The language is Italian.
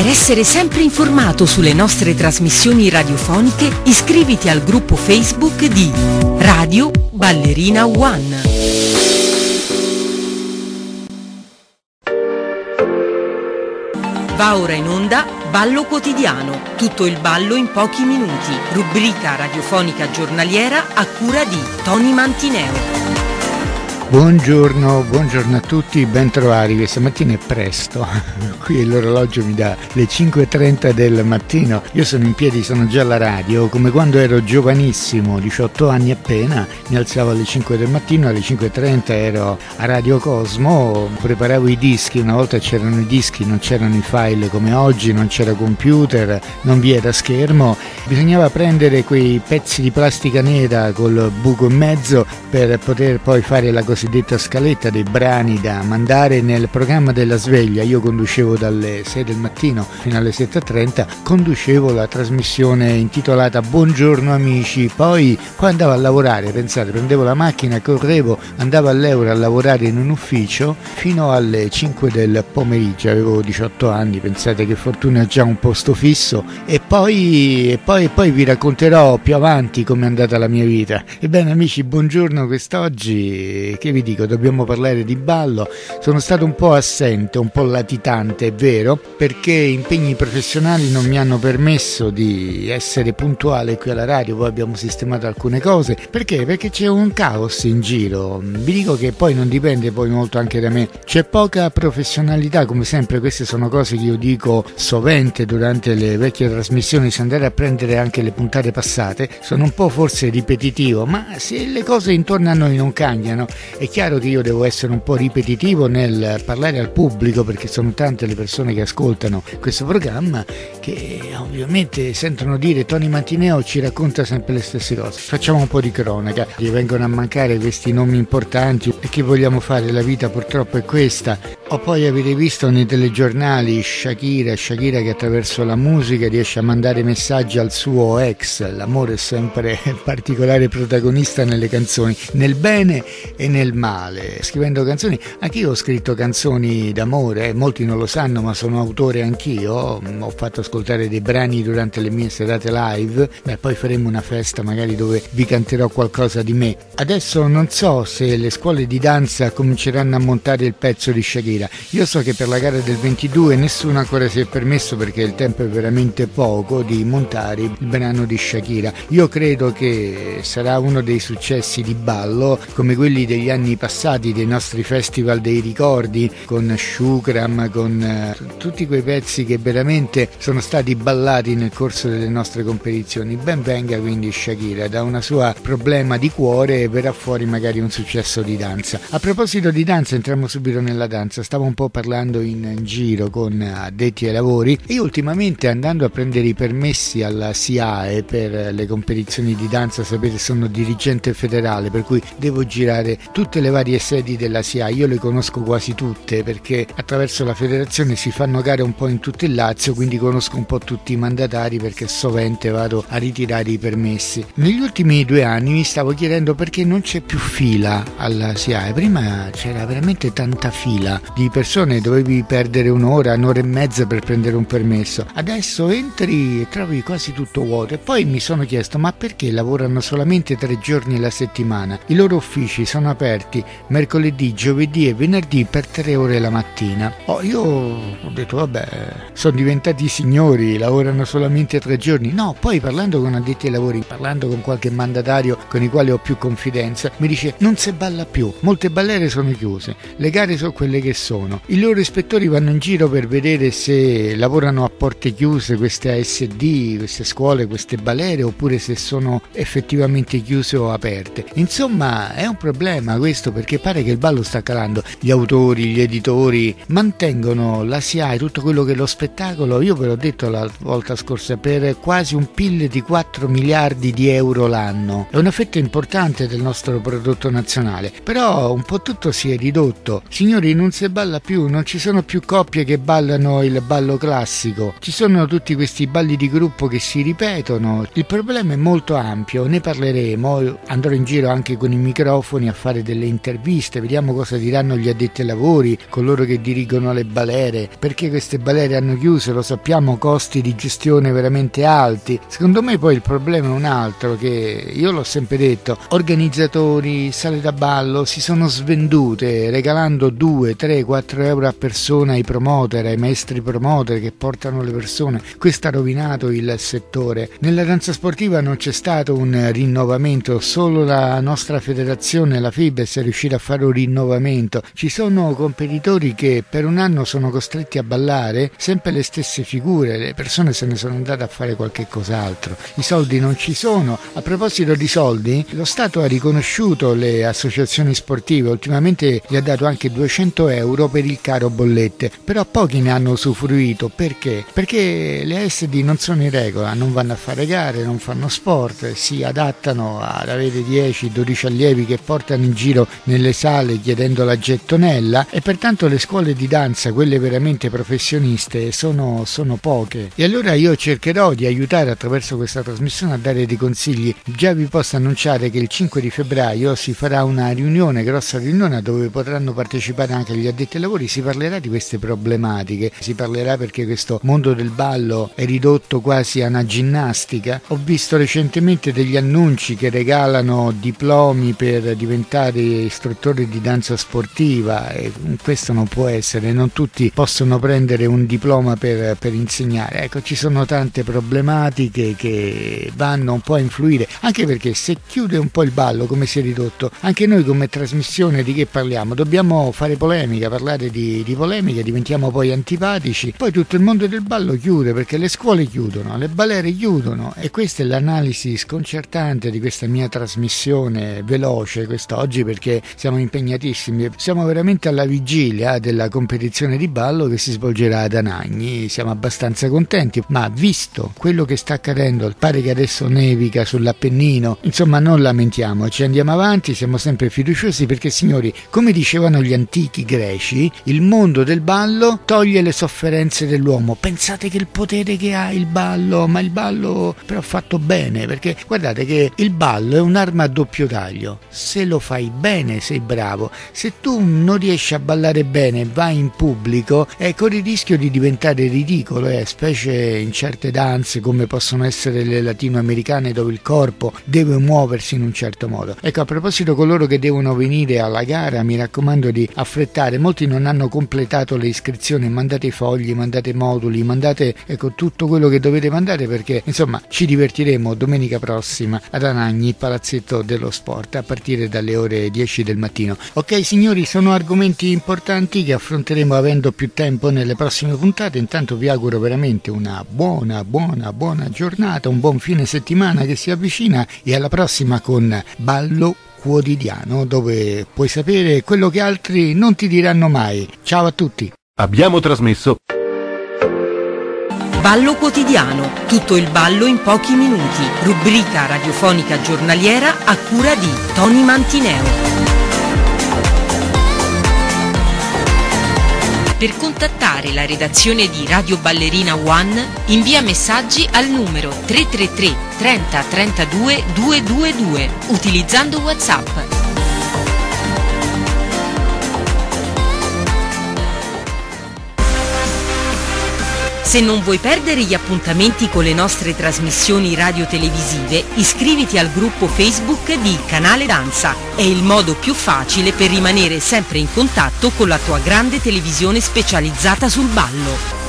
Per essere sempre informato sulle nostre trasmissioni radiofoniche, iscriviti al gruppo Facebook di Radio Ballerina One. Va ora in onda Ballo Quotidiano, tutto il ballo in pochi minuti, rubrica radiofonica giornaliera a cura di Tony Mantineo. Buongiorno a tutti, ben trovati. Questa mattina è presto, qui l'orologio mi dà le 5:30 del mattino, io sono in piedi, sono già alla radio, come quando ero giovanissimo, 18 anni appena, mi alzavo alle 5 del mattino, alle 5:30 ero a Radio Cosmo, preparavo i dischi, una volta c'erano i dischi, non c'erano i file come oggi, non c'era computer, non vi era schermo, bisognava prendere quei pezzi di plastica nera col buco in mezzo per poter poi fare la cosiddetta scaletta dei brani da mandare nel programma della sveglia. Io conducevo dalle 6 del mattino fino alle 7:30, conducevo la trasmissione intitolata Buongiorno amici, poi andavo a lavorare, pensate, prendevo la macchina, correvo, andavo all'Euro a lavorare in un ufficio fino alle 5 del pomeriggio, avevo 18 anni, pensate che fortuna, già un posto fisso, e poi vi racconterò più avanti com'è andata la mia vita. Ebbene amici, buongiorno, quest'oggi che vi dico, dobbiamo parlare di ballo. Sono stato un po' assente, un po' latitante, è vero, perché impegni professionali non mi hanno permesso di essere puntuale qui alla radio. Poi abbiamo sistemato alcune cose, perché c'è un caos in giro. Vi dico che poi non dipende poi molto anche da me, c'è poca professionalità, come sempre. Queste sono cose che io dico sovente durante le vecchie trasmissioni. Se andare a prendere anche le puntate passate, sono un po' forse ripetitivo, ma se le cose intorno a noi non cambiano, è chiaro che io devo essere un po' ripetitivo nel parlare al pubblico, perché sono tante le persone che ascoltano questo programma che ovviamente sentono dire Tony Mantineo ci racconta sempre le stesse cose. Facciamo un po' di cronaca, gli vengono a mancare questi nomi importanti e che vogliamo fare, la vita purtroppo è questa. O poi avete visto nei telegiornali Shakira che attraverso la musica riesce a mandare messaggi al suo ex. L'amore è sempre particolare protagonista nelle canzoni, nel bene e nel male. Scrivendo canzoni, anche io ho scritto canzoni d'amore, molti non lo sanno, ma sono autore anch'io. Ho fatto ascoltare dei brani durante le mie serate live. Poi faremo una festa magari dove vi canterò qualcosa di me. Adesso non so se le scuole di danza cominceranno a montare il pezzo di Shakira. Io so che per la gara del 22 nessuno ancora si è permesso, perché il tempo è veramente poco, di montare il brano di Shakira. Io credo che sarà uno dei successi di ballo come quelli degli anni passati, dei nostri festival dei ricordi, con Shukram, con tutti quei pezzi che veramente sono stati ballati nel corso delle nostre competizioni. Ben venga quindi Shakira, da una sua problema di cuore verrà fuori magari un successo di danza. A proposito di danza, entriamo subito nella danza. Stavo un po' parlando in giro con addetti ai lavori, e io ultimamente, andando a prendere i permessi alla SIAE per le competizioni di danza, sapete sono dirigente federale, per cui devo girare tutte le varie sedi della SIAE. Io le conosco quasi tutte, perché attraverso la federazione si fanno gare un po' in tutto il Lazio, quindi conosco un po' tutti i mandatari, perché sovente vado a ritirare i permessi. Negli ultimi 2 anni mi stavo chiedendo perché non c'è più fila alla SIAE. Prima c'era veramente tanta fila di persone, dovevi perdere un'ora e mezza per prendere un permesso. Adesso entri e trovi quasi tutto vuoto. E poi mi sono chiesto, ma perché lavorano solamente 3 giorni alla settimana? I loro uffici sono aperti mercoledì, giovedì e venerdì per 3 ore la mattina. Io ho detto vabbè, sono diventati signori, lavorano solamente 3 giorni. No, poi parlando con addetti ai lavori, parlando con qualche mandatario con i quali ho più confidenza, mi dice non si balla più, molte balere sono chiuse, le gare sono quelle che sono. I loro ispettori vanno in giro per vedere se lavorano a porte chiuse queste ASD, queste scuole, queste balere, oppure se sono effettivamente chiuse o aperte. Insomma, è un problema questo, perché pare che il ballo sta calando. Gli autori, gli editori mantengono la SIAE, tutto quello che è lo spettacolo. Io ve l'ho detto la volta scorsa, per quasi un PIL di 4 miliardi di euro l'anno. È una fetta importante del nostro prodotto nazionale, però un po' tutto si è ridotto. Signori, non si balla più, non ci sono più coppie che ballano il ballo classico, ci sono tutti questi balli di gruppo che si ripetono. Il problema è molto ampio, ne parleremo, andrò in giro anche con i microfoni a fare delle interviste, vediamo cosa diranno gli addetti ai lavori, coloro che dirigono le balere, perché queste balere hanno chiuso, lo sappiamo, costi di gestione veramente alti. Secondo me poi il problema è un altro, che io l'ho sempre detto, organizzatori, sale da ballo si sono svendute regalando 2, 3, 4 euro a persona ai promoter, ai maestri promoter che portano le persone. Questo ha rovinato il settore. Nella danza sportiva non c'è stato un rinnovamento, solo la nostra federazione, la FIBES, è riuscita a fare un rinnovamento. Ci sono competitori che per un anno sono costretti a ballare sempre le stesse figure, le persone se ne sono andate a fare qualche cos'altro, i soldi non ci sono. A proposito di soldi, lo Stato ha riconosciuto le associazioni sportive, ultimamente gli ha dato anche 200 euro per il caro bollette, però pochi ne hanno usufruito. Perché? Perché le ASD non sono in regola, non vanno a fare gare, non fanno sport, si adattano ad avere 10-12 allievi che portano in giro nelle sale chiedendo la gettonella, e pertanto le scuole di danza, quelle veramente professioniste, sono poche. E allora io cercherò di aiutare attraverso questa trasmissione a dare dei consigli. Già vi posso annunciare che il 5 di febbraio si farà una riunione, grossa riunione, dove potranno partecipare anche gli addetti ai lavori. Si parlerà di queste problematiche, si parlerà perché questo mondo del ballo è ridotto quasi a una ginnastica. Ho visto recentemente degli annunci che regalano diplomi per diventare istruttori di danza sportiva, e questo non può essere, non tutti possono prendere un diploma per insegnare. Ecco, ci sono tante problematiche che vanno un po' a influire, anche perché se chiude un po' il ballo come si è ridotto, anche noi come trasmissione di che parliamo? Dobbiamo fare polemica, parlare di polemica, diventiamo poi antipatici, poi tutto il mondo del ballo chiude perché le scuole chiudono, le balere chiudono, e questa è l'analisi sconcertante di questa mia trasmissione veloce quest'oggi, perché siamo impegnatissimi, siamo veramente alla vigilia della competizione di ballo che si svolgerà ad Anagni. Siamo abbastanza contenti, ma visto quello che sta accadendo, pare che adesso nevica sull'Appennino, insomma non lamentiamoci, andiamo avanti, siamo sempre fiduciosi, perché signori, come dicevano gli antichi greci, il mondo del ballo toglie le sofferenze dell'uomo. Pensate che il potere che ha il ballo, ma il ballo però fatto bene, perché guardate che il ballo è un'arma a doppio taglio. Se lo fai bene sei bravo, se tu non riesci a ballare bene, vai in pubblico e corri il rischio di diventare ridicolo, specie in certe danze come possono essere le latinoamericane, dove il corpo deve muoversi in un certo modo. Ecco, a proposito, coloro che devono venire alla gara, mi raccomando di affrettare, molti non hanno completato le iscrizioni, mandate i fogli, mandate moduli, mandate tutto quello che dovete mandare, perché insomma ci divertiremo domenica prossima ad Anagni, Palazzetto dello Sport, a partire dalle ore 10 del mattino. Ok signori, sono argomenti importanti che affronteremo avendo più tempo nelle prossime puntate. Intanto vi auguro veramente una buona giornata, un buon fine settimana che si avvicina, e alla prossima con Ballo Quotidiano, dove puoi sapere quello che altri non ti diranno mai. Ciao a tutti. Abbiamo trasmesso Ballo Quotidiano, tutto il ballo in pochi minuti, rubrica radiofonica giornaliera a cura di Tony Mantineo. Per contattare la redazione di Radio Ballerina One, invia messaggi al numero 333 30 32 222 utilizzando WhatsApp. Se non vuoi perdere gli appuntamenti con le nostre trasmissioni radio-televisive, iscriviti al gruppo Facebook di Canale Danza. È il modo più facile per rimanere sempre in contatto con la tua grande televisione specializzata sul ballo.